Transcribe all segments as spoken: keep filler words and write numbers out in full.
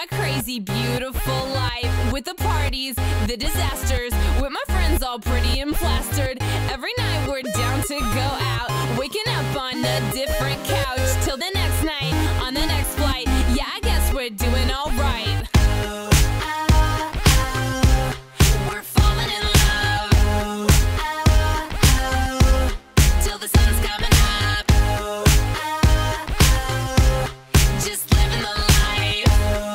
my crazy, beautiful life. With the parties, the disasters, with my friends all pretty and plastered. Every night we're down to go out, waking up on a different couch. Till the next night, on the next flight. Yeah, I guess we're doing alright. We're falling in love, till the sun's coming up. Just living the life.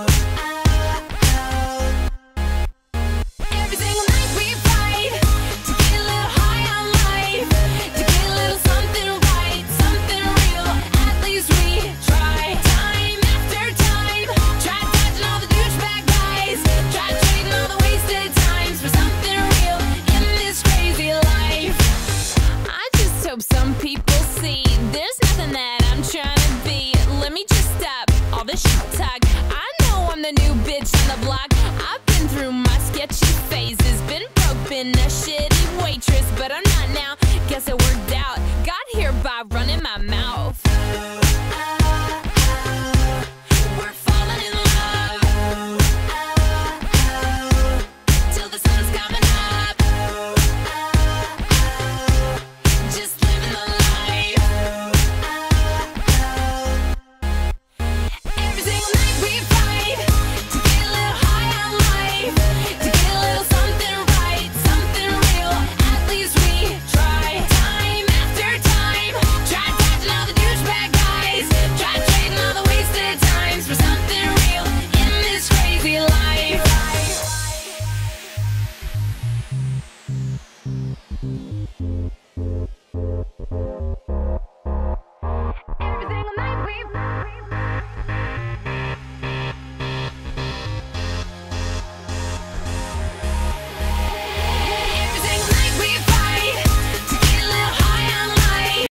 Every single night we fight to get a little high on life, to get a little something right, something real. At least we try. Time after time, try dodging all the douchebag guys, try trading all the wasted times for something real in this crazy life. I just hope some people see there's nothing that I'm trying to be. Let me just stop all the shit talk. I know I'm the new bitch on the block. I've been through my sketchy phases, been broke, been a shitty waitress, but I'm not now. Guess it worked out. Got here by running my mouth. We're falling in love, till the sun's coming up. Just living the life. Every single night we fight to get a little high on life, to get a little something right, something real. At least we try. Time after time, try dodging all the douchebag guys, try trading all the wasted times for something real in this crazy life. Every single night we